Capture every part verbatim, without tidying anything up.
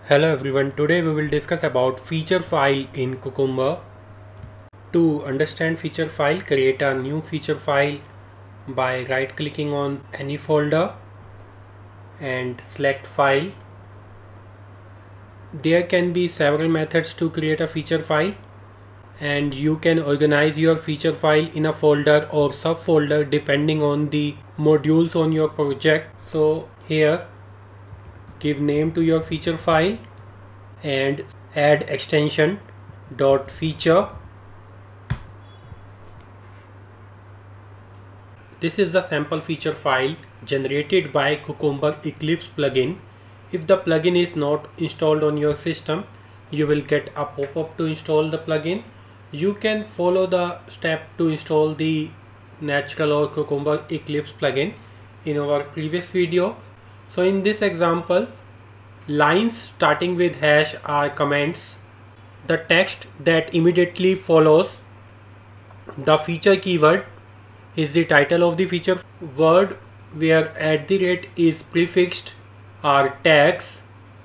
Hello everyone, today we will discuss about feature file in Cucumber. To understand feature file, create a new feature file by right clicking on any folder and select file. There can be several methods to create a feature file, and you can organize your feature file in a folder or subfolder depending on the modules on your project. So here, give name to your feature file and add extension dot feature. This is the sample feature file generated by Cucumber Eclipse plugin. If the plugin is not installed on your system, you will get a pop-up to install the plugin. You can follow the step to install the Natural or Cucumber Eclipse plugin in our previous video. So in this example, lines starting with hash are comments. The text that immediately follows the feature keyword is the title of the feature. Word where at the rate is prefixed are tags.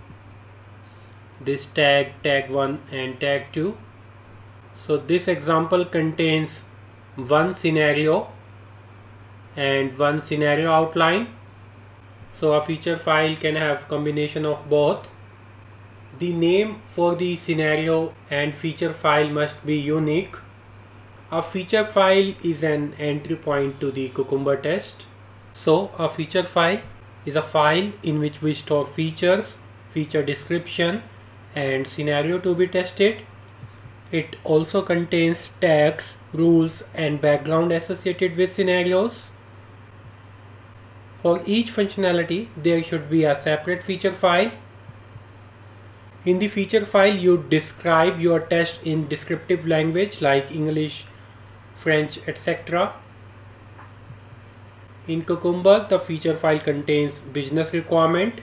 This tag, tag one and tag two. So this example contains one scenario and one scenario outline. So a feature file can have combination of both. The name for the scenario and feature file must be unique. A feature file is an entry point to the Cucumber test. So a feature file is a file in which we store features, feature description and scenario to be tested. It also contains tags, rules and background associated with scenarios. For each functionality, there should be a separate feature file. In the feature file, you describe your test in descriptive language like English, French, et cetera. In Cucumber, the feature file contains business requirement.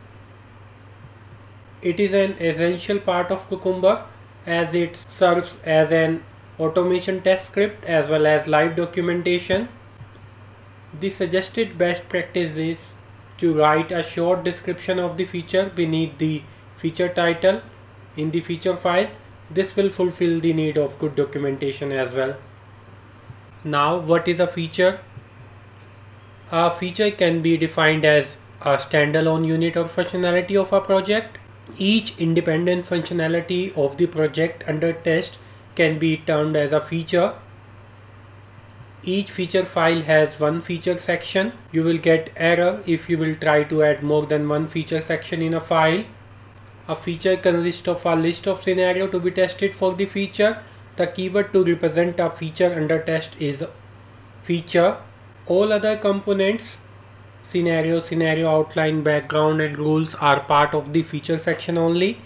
It is an essential part of Cucumber as it serves as an automation test script as well as live documentation. The suggested best practice is to write a short description of the feature beneath the feature title in the feature file. This will fulfill the need of good documentation as well. Now, what is a feature? A feature can be defined as a standalone unit or functionality of a project. Each independent functionality of the project under test can be termed as a feature. Each feature file has one feature section. You will get error if you will try to add more than one feature section in a file. A feature consists of a list of scenarios to be tested for the feature. The keyword to represent a feature under test is feature. All other components, scenario, scenario outline, background and rules are part of the feature section only.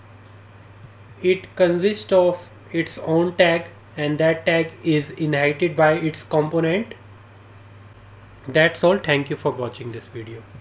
It consists of its own tag, and that tag is inherited by its component. That's all. Thank you for watching this video.